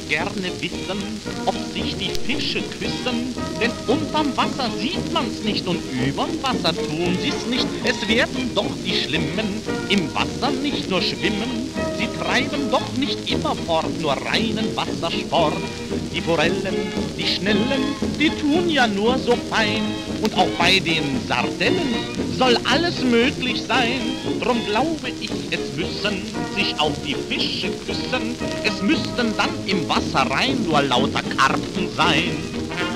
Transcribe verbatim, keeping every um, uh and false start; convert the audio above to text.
gerne wissen, ob sich die Fische küssen, denn unterm Wasser sieht man's nicht und überm Wasser tun sie's nicht. Es werden doch die Schlimmen im Wasser nicht nur schwimmen, sie treiben doch nicht immerfort nur reinen Wassersport. Die Forellen, die Schnellen, die tun ja nur so fein, und auch bei den Sardellen soll alles möglich sein. Drum glaube ich, es müssen sich auch die Fische küssen, es müssten dann im Wasser rein nur lauter Karpfen sein.